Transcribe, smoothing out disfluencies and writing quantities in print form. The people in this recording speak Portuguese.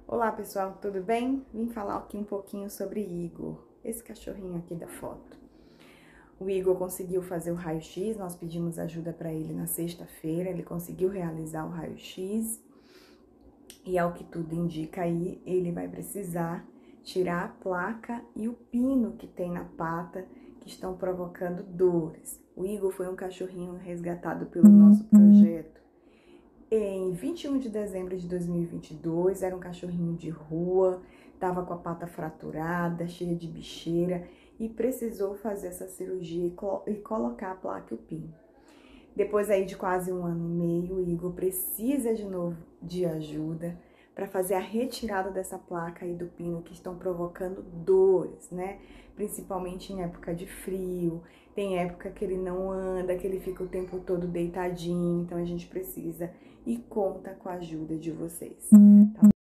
Olá pessoal, tudo bem? Vim falar aqui um pouquinho sobre Igor, esse cachorrinho aqui da foto. O Igor conseguiu fazer o raio-x, nós pedimos ajuda para ele na sexta-feira, ele conseguiu realizar o raio-x e ao que tudo indica aí, ele vai precisar tirar a placa e o pino que tem na pata que estão provocando dores. O Igor foi um cachorrinho resgatado pelo nosso projeto em 21 de dezembro de 2022, era um cachorrinho de rua, estava com a pata fraturada, cheia de bicheira e precisou fazer essa cirurgia e colocar a placa e o pino. Depois aí de quase 1 ano e meio, o Igor precisa de novo de ajuda para fazer a retirada dessa placa e do pino que estão provocando dores, né? Principalmente em época de frio, tem época que ele não anda, que ele fica o tempo todo deitadinho, então a gente precisa e conta com a ajuda de vocês, tá?